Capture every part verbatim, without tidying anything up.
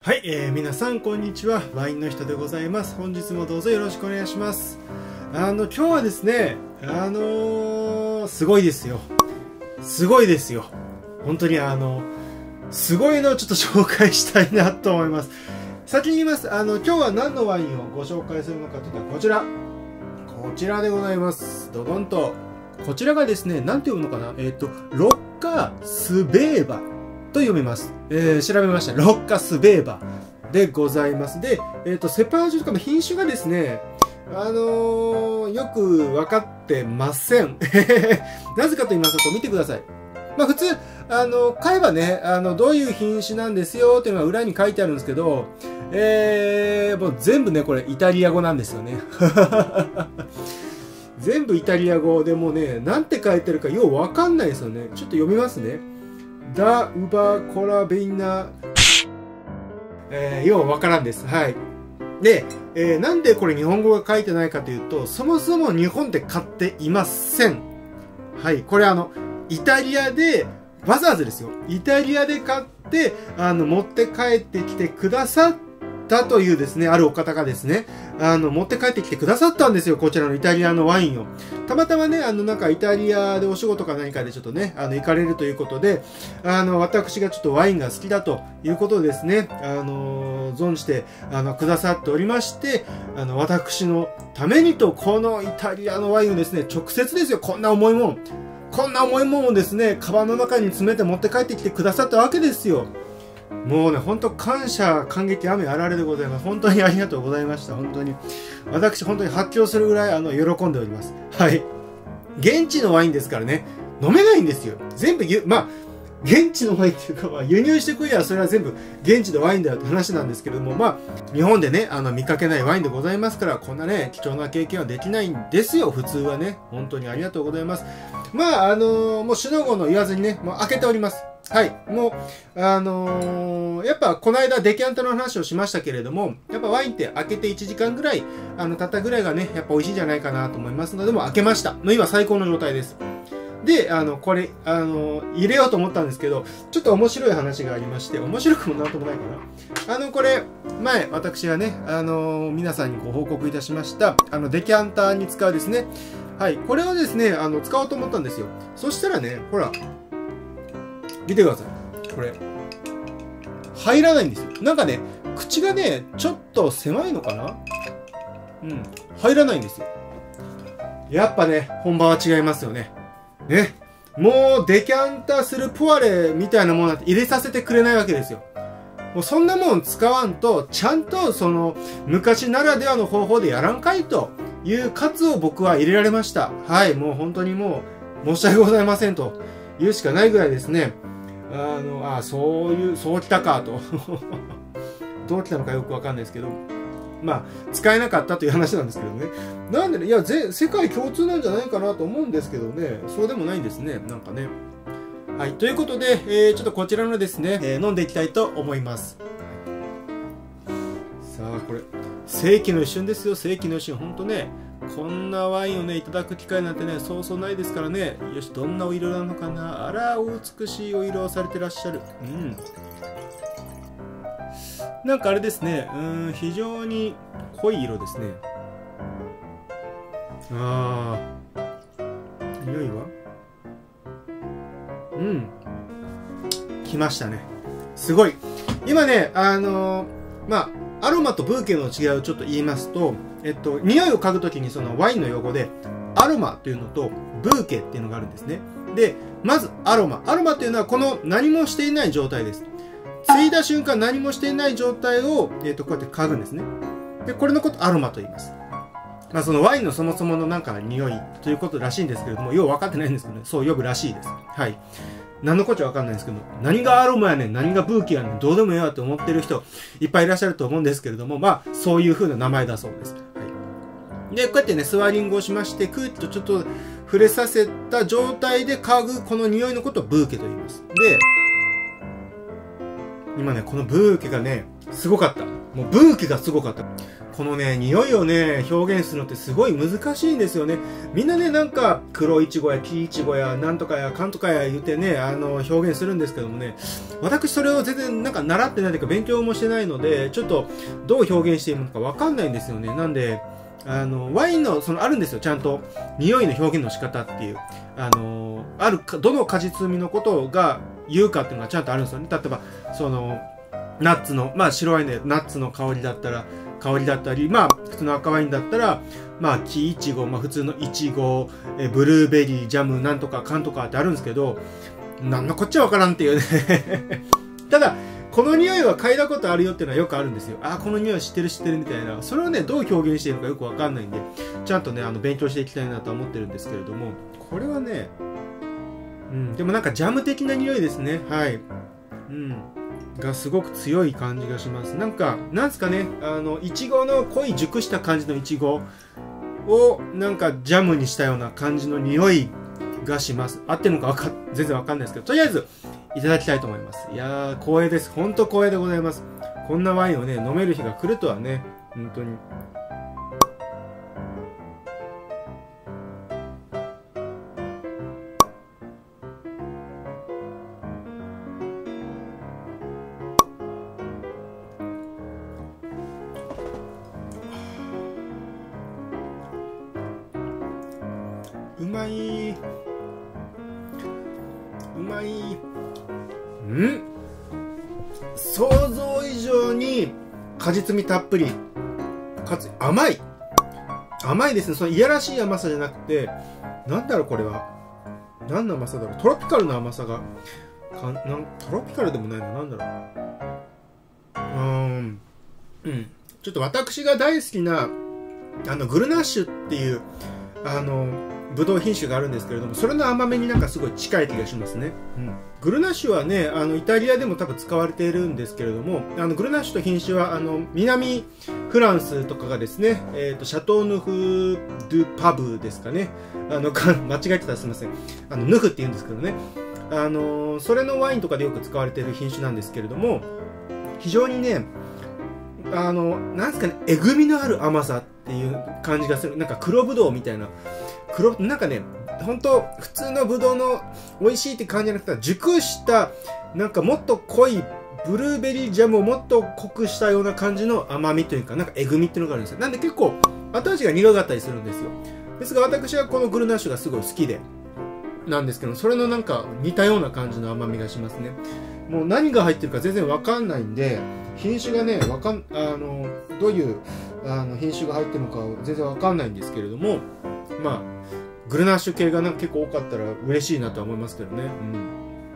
はい、えー、皆さんこんにちは。ワインの人でございます。本日もどうぞよろしくお願いします。あの今日はですね、あのー、すごいですよ。すごいですよ。本当にあのすごいのをちょっと紹介したいなと思います。先に言います。あの今日は何のワインをご紹介するのかというとこちら、こちらでございます。ドドンと。こちらがですね、なんて読むのかな、えっとロッカスベーバと読みます。えー、調べました。ロッカスベーバでございます。で、えっと、セパージュとかの品種がですね、あのー、よく分かってません。なぜかと言いますと、見てください。まあ普通、あの、買えばね、あの、どういう品種なんですよっていうのが裏に書いてあるんですけど、えー、もう全部ね、これイタリア語なんですよね。全部イタリア語でもうね、なんて書いてるかようわかんないですよね。ちょっと読みますね。ダ・ウバ・コラ・ベイナ、えー、ようわからんです。はい。で、えー、なんでこれ日本語が書いてないかというと、そもそも日本で買っていません。はい。これあの、イタリアで、わざわざですよ。イタリアで買って、あの、持って帰ってきてくださったというですね、あるお方がですね、あの、持って帰ってきてくださったんですよ。こちらのイタリアのワインを。たまたまね、あの、なんかイタリアでお仕事か何かでちょっとね、あの、行かれるということで、あの、私がちょっとワインが好きだということでですね、あの、存じて、あの、くださっておりまして、あの、私のためにと、このイタリアのワインをですね、直接ですよ、こんな重いもん。こんな重いもんをですね、カバンの中に詰めて持って帰ってきてくださったわけですよ。もうね、本当感謝、感激、雨あられでございます。本当にありがとうございました。本当に。私、本当に発狂するぐらい、あの、喜んでおります。はい。現地のワインですからね、飲めないんですよ。全部、まあ、現地のワインっていうか、まあ、輸入してくればそれは全部現地のワインだよって話なんですけれども、まあ、日本でね、あの、見かけないワインでございますから、こんなね、貴重な経験はできないんですよ、普通はね。本当にありがとうございます。まあ、あのー、もう、しのごの言わずにね、もう開けております。はい。もう、あのー、やっぱ、この間、デキャンタの話をしましたけれども、やっぱワインって開けていちじかんぐらい、あの、経ったぐらいがね、やっぱ美味しいんじゃないかなと思いますので、もう開けました。もう今最高の状態です。で、あの、これ、あの、入れようと思ったんですけど、ちょっと面白い話がありまして、面白くもなんともないかな。あの、これ、前、私がね、あの、皆さんにご報告いたしました、あの、デキャンターに使うですね、はい、これをですね、あの、使おうと思ったんですよ。そしたらね、ほら、見てください。これ、入らないんですよ。なんかね、口がね、ちょっと狭いのかな？うん、入らないんですよ。やっぱね、本場は違いますよね。ね。もうデキャンタするポワレみたいなものなんて入れさせてくれないわけですよ。もうそんなもん使わんと、ちゃんとその昔ならではの方法でやらんかいという喝を僕は入れられました。はい、もう本当にもう申し訳ございませんと言うしかないぐらいですね。あの、あ、そういう、そうきたかと。どうきたのかよくわかんないですけど。まあ、使えなかったという話なんですけどね。なんでね、いや、ぜ、世界共通なんじゃないかなと思うんですけどね。そうでもないんですね。なんかね。はい。ということで、えー、ちょっとこちらのですね、えー、飲んでいきたいと思います。さあ、これ、世紀の一瞬ですよ。世紀の一瞬。ほんとね、こんなワインをね、いただく機会なんてね、そうそうないですからね。よし、どんなお色なのかな。あら、お美しいお色をされてらっしゃる。うん。なんかあれですね、うん、非常に濃い色ですね。ああ、匂いはうん。来ましたね。すごい。今ね、あのー、まあ、アロマとブーケの違いをちょっと言いますと、えっと、匂いを嗅ぐときにそのワインの用語で、アロマというのとブーケっていうのがあるんですね。で、まずアロマ。アロマというのはこの何もしていない状態です。ついだ瞬間何もしていない状態を、えっと、こうやって嗅ぐんですね。で、これのことアロマと言います。まあ、そのワインのそもそものなんか匂いということらしいんですけれども、よう分かってないんですけどね、そう呼ぶらしいです。はい。何のこっちゃ分かんないんですけど、何がアロマやねん、何がブーケやねん、どうでもええわって思ってる人いっぱいいらっしゃると思うんですけれども、まあ、そういう風な名前だそうです。はい。で、こうやってね、スワーリングをしまして、空気とちょっと触れさせた状態で嗅ぐこの匂いのことをブーケと言います。で、 今ね、このブーケがね、すごかった。もうブーケがすごかった。このね、匂いをね、表現するのってすごい難しいんですよね。みんなね、なんか、黒いちごや黄いちごや、なんとかや、かんとかや言ってね、あの、表現するんですけどもね、私それを全然なんか習ってないというか勉強もしてないので、ちょっとどう表現しているのかわかんないんですよね。なんで、あの、ワインの、その、あるんですよ、ちゃんと。匂いの表現の仕方っていう。あの、あるか、どの果実味のことが言うかっていうのがちゃんとあるんですよね。例えば、その、ナッツの、まあ白ワインでナッツの香りだったら、香りだったり、まあ普通の赤ワインだったら、まあ木いちご、まあ普通のいちご、えブルーベリー、ジャム、なんとかかんとかってあるんですけど、なんのこっちゃわからんっていうね。ただ、この匂いは嗅いだことあるよっていうのはよくあるんですよ。あ、この匂い知ってる知ってるみたいな。それをね、どう表現しているのかよくわかんないんで、ちゃんとね、あの、勉強していきたいなとは思ってるんですけれども、これはね、うん、でもなんかジャム的な匂いですね。はい。うん。がすごく強い感じがします。なんか、なんすかね、あの、いちごの濃い熟した感じのいちごを、なんかジャムにしたような感じの匂いがします。合ってるのかわか、全然わかんないですけど、とりあえず、いただきたいと思います。いやー、光栄です。ほんと光栄でございます。こんなワインをね、飲める日が来るとはね、本当に。うまい。うまい。ん？想像以上に果実味たっぷり。かつ甘い。甘いですね。そのいやらしい甘さじゃなくて、なんだろうこれは。何の甘さだろう。トロピカルな甘さが。かなんトロピカルでもないな。なんだろう。うーん。うん。ちょっと私が大好きな、あの、グルナッシュっていう、あの、ブドウ品種があるんですけれども、それの甘めになんかすごい近い気がしますね。うん、グルナッシュはね、あのイタリアでも多分使われているんですけれども、あのグルナッシュと品種はあの南フランスとかがですね、えーと、シャトーヌフ・ドゥ・パブですかね。あのか間違えてたらすみません。あのヌフって言うんですけどね。あのそれのワインとかでよく使われている品種なんですけれども、非常にね、あのなんですかね、えぐみのある甘さっていう感じがする。なんか黒ぶどうみたいな。黒、なんかね、本当普通のブドウの美味しいって感じじゃなくて、熟した、なんかもっと濃いブルーベリージャムをもっと濃くしたような感じの甘みというか、なんかえぐみっていうのがあるんですよ。なんで結構後味が苦かったりするんですよ。ですが私はこのグルナッシュがすごい好きで、なんですけど、それのなんか似たような感じの甘みがしますね。もう何が入ってるか全然わかんないんで、品種がね、わかん、あの、どういうあの品種が入ってるのか全然わかんないんですけれども、まあ、グルナッシュ系がなんか結構多かったら嬉しいなとは思いますけどね。うん、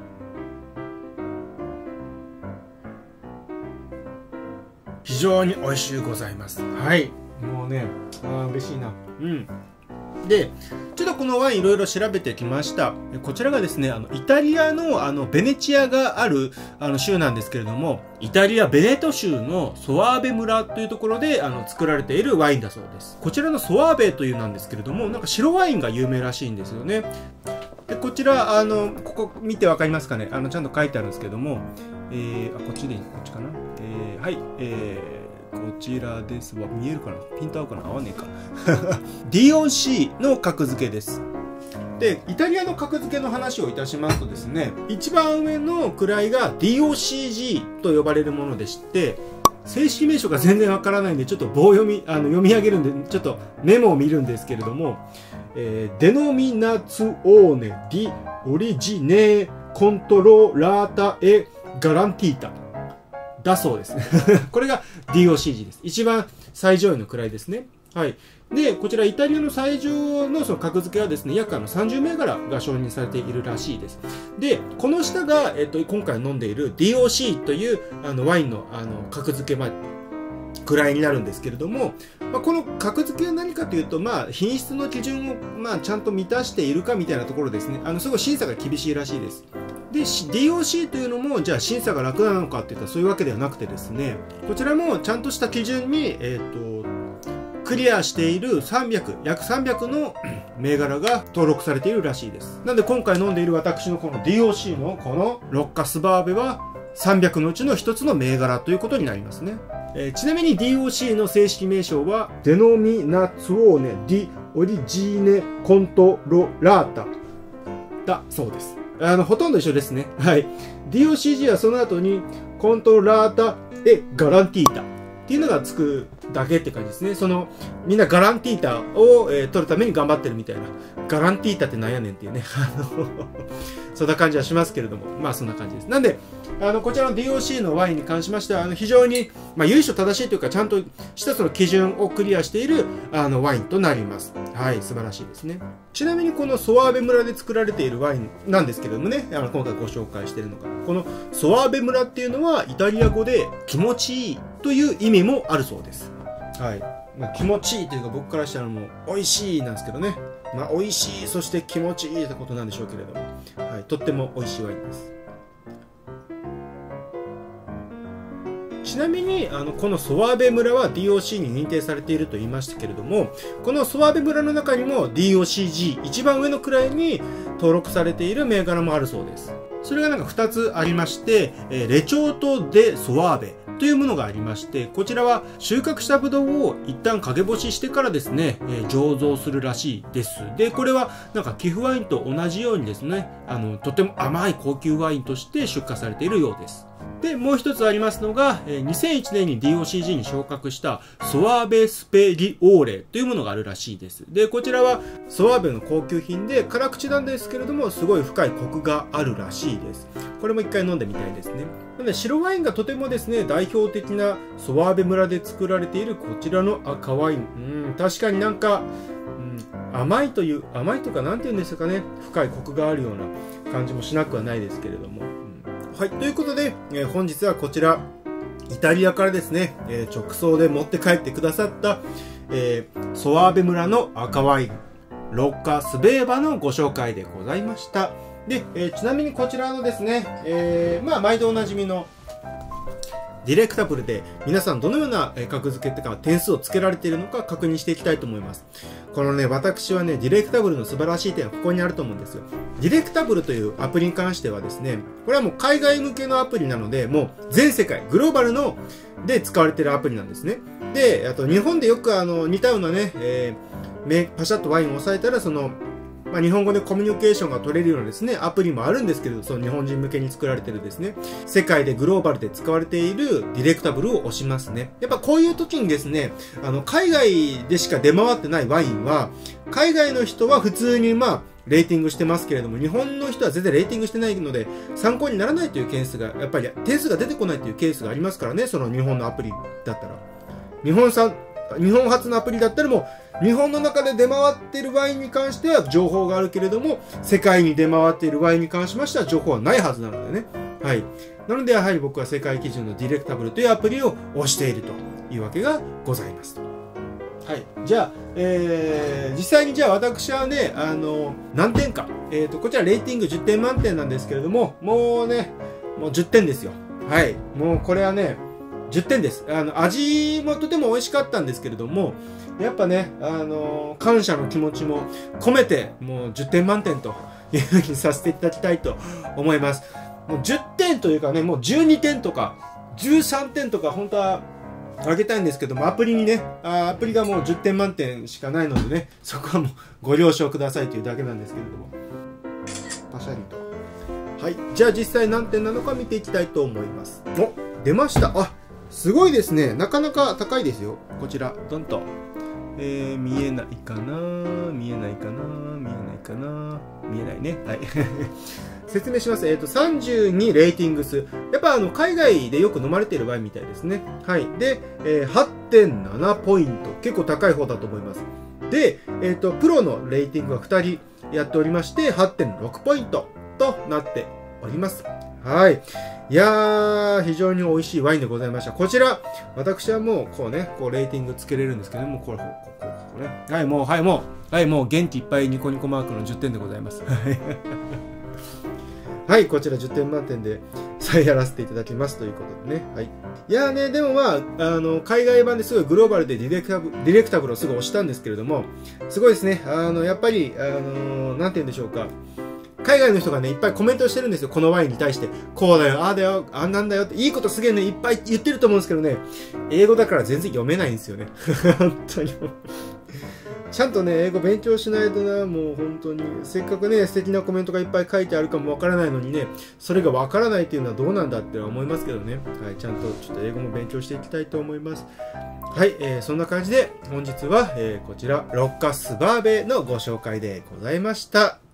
非常に美味しゅうございます。はい。もうね、あ嬉しいな。うん。で、ちょっとこのワインいろいろ調べてきました。こちらがですね、あの、イタリアのあの、ベネチアがあるあの、州なんですけれども、イタリア・ベネト州のソワーベ村というところであの、作られているワインだそうです。こちらのソワーベというなんですけれども、なんか白ワインが有名らしいんですよね。で、こちら、あの、ここ見てわかりますかね、あの、ちゃんと書いてあるんですけども、えー、あ、こっちでいい、こっちかな。えー、はい、えー、こちらですわ。見えるかな、ピント合うかな、合わねえか。ディーオーシー の格付けです。で、イタリアの格付けの話をいたしますとですね、一番上の位が ディーオーシージー と呼ばれるものでして、正式名称が全然わからないんで、ちょっと棒読み、あの、読み上げるんで、ちょっとメモを見るんですけれども、えー、デノミナツオーネ・ディ・オリジネ・コントロラータ・エ・ガランティータ。だそうですね。これが ディーオーシージー です。一番最上位の位ですね。はい。で、こちらイタリアの最上のその格付けはですね、約あのさんじゅう銘柄が承認されているらしいです。で、この下が、えっと、今回飲んでいる ディーオーシー というあのワインのあの格付け、まあ、位になるんですけれども、まあ、この格付けは何かというと、まあ、品質の基準を、まあ、ちゃんと満たしているかみたいなところですね。あの、すごい審査が厳しいらしいです。で、ディーオーシー というのも、じゃあ審査が楽なのかっていったらそういうわけではなくてですね、こちらもちゃんとした基準に、えっと、クリアしているさんびゃく、約さんびゃくの銘柄が登録されているらしいです。なので今回飲んでいる私のこの ディーオーシー のこのロッカスバーベは、 さんびゃくのうちのひとつの銘柄ということになりますね。えー、ちなみに ディーオーシー の正式名称は、デノミナツォーネ・ディ・オリジーネ・コントロラータだそうです。あの、ほとんど一緒ですね。はい。ディーオーシージー はその後に、コントロラータ・エ・ガランティータっていうのがつくだけって感じですね。その、みんなガランティータを、えー、取るために頑張ってるみたいな。ガランティータってなんやねんっていうね。あの、そんな感じはしますけれども。まあそんな感じです。なんで、あの、こちらの ディーオーシー のワインに関しましては、あの、非常に、まあ、由緒正しいというか、ちゃんとしたその基準をクリアしている、あの、ワインとなります。はい、素晴らしいですね。ちなみにこのソワーベ村で作られているワインなんですけれどもね、あの、今回ご紹介しているのが、このソワーベ村っていうのは、イタリア語で気持ちいいという意味もあるそうです。はい。まあ、気持ちいいというか、僕からしたらもう、美味しいなんですけどね。まあ、美味しい、そして気持ちいいってことなんでしょうけれども、はい、とっても美味しいワインです。ちなみに、あの、このソワーベ村は ディーオーシー に認定されていると言いましたけれども、このソワーベ村の中にも ディーオーシージー 一番上の位に登録されている銘柄もあるそうです。それがなんかふたつありまして、えー、レチョート・デ・ソワーベというものがありまして、こちらは収穫したブドウを一旦陰干ししてからですね、えー、醸造するらしいです。で、これはなんか寄付ワインと同じようにですね、あの、とても甘い高級ワインとして出荷されているようです。で、もう一つありますのが、にせんいちねんに ディーオーシージー に昇格したソワーベスペリオーレというものがあるらしいです。で、こちらはソワーベの高級品で辛口なんですけれども、すごい深いコクがあるらしいです。これも一回飲んでみたいですね。なので、白ワインがとてもですね、代表的なソワーベ村で作られているこちらの赤ワイン。うん、確かになんか、うん、甘いという、甘いとかなんて言うんですかね、深いコクがあるような感じもしなくはないですけれども。はい。ということで、えー、本日はこちら、イタリアからですね、えー、直送で持って帰ってくださった、えー、ソワーベ村の赤ワイン、ロッカ・スベーバのご紹介でございました。で、えー、ちなみにこちらのですね、えー、まあ、毎度おなじみの、ディレクタブルで皆さんどのような格付けとか点数をつけられているのか確認していきたいと思います。このね、私はね、ディレクタブルの素晴らしい点はここにあると思うんですよ。ディレクタブルというアプリに関してはですね、これはもう海外向けのアプリなので、もう全世界、グローバルので使われているアプリなんですね。で、あと日本でよくあの似たようなね、えー、パシャッとワインを押さえたらその、まあ、日本語でコミュニケーションが取れるようなですね、アプリもあるんですけど、その日本人向けに作られてるですね、世界でグローバルで使われているディレクタブルを押しますね。やっぱこういう時にですね、あの、海外でしか出回ってないワインは、海外の人は普通にまあ、レーティングしてますけれども、日本の人は全然レーティングしてないので、参考にならないというケースが、やっぱり点数が出てこないというケースがありますからね、その日本のアプリだったら。日本産、日本初のアプリだったらもう、日本の中で出回っているワインに関しては情報があるけれども、世界に出回っているワインに関しましては情報はないはずなのでね。はい。なのでやはり僕は世界基準のディレクタブルというアプリを押しているというわけがございます。はい。じゃあ、えー、実際にじゃあ私はね、あの、何点か。えっと、こちらレーティングじゅってん満点なんですけれども、もうね、もうじゅってんですよ。はい。もうこれはね、じゅってんです。あの、味もとても美味しかったんですけれども、やっぱね、あの、感謝の気持ちも込めて、もうじゅってん満点というふうにさせていただきたいと思います。もうじゅってんというかね、もうじゅうにてんとか、じゅうさんてんとか、本当は、あげたいんですけども、アプリにね、アプリがもうじゅってん満点しかないのでね、そこはもうご了承くださいというだけなんですけれども。パシャリと。はい。じゃあ実際何点なのか見ていきたいと思います。お、出ました。あ、すごいですね。なかなか高いですよ。こちら、どんと。えー、見えないかな見えないかな見えないかな見えないね。はい。説明します。えっと、さんじゅうにレーティング数。やっぱあの、海外でよく飲まれているワインみたいですね。はい。で、えー、はってんなな ポイント。結構高い方だと思います。で、えっと、プロのレーティングはふたりやっておりまして、はってんろく ポイントとなっております。はい。いやー、非常に美味しいワインでございました。こちら、私はもう、こうね、こう、レーティングつけれるんですけども、これ、こう、こう、こうね。はい、もう、はい、もう、はい、もう、元気いっぱいニコニコマークのじゅってんでございます。はい、こちらじゅってん満点で再やらせていただきますということでね。はい。いやーね、でもまあ、あの、海外版ですごいグローバルでディレクタブル、ディレクタブルをすぐ押したんですけれども、すごいですね。あの、やっぱり、あの、なんて言うんでしょうか。 海外の人がね、いっぱいコメントしてるんですよ。このワインに対して。こうだよ、ああだよ、あんなんだよって、いいことすげえね、いっぱい言ってると思うんですけどね、英語だから全然読めないんですよね。本当にもう。ちゃんとね、英語勉強しないとな、もう本当に、せっかくね、素敵なコメントがいっぱい書いてあるかもわからないのにね、それがわからないっていうのはどうなんだって思いますけどね。はい、ちゃんとちょっと英語も勉強していきたいと思います。はい、えー、そんな感じで、本日は、えー、こちら、ロッカスバーベのご紹介でございました。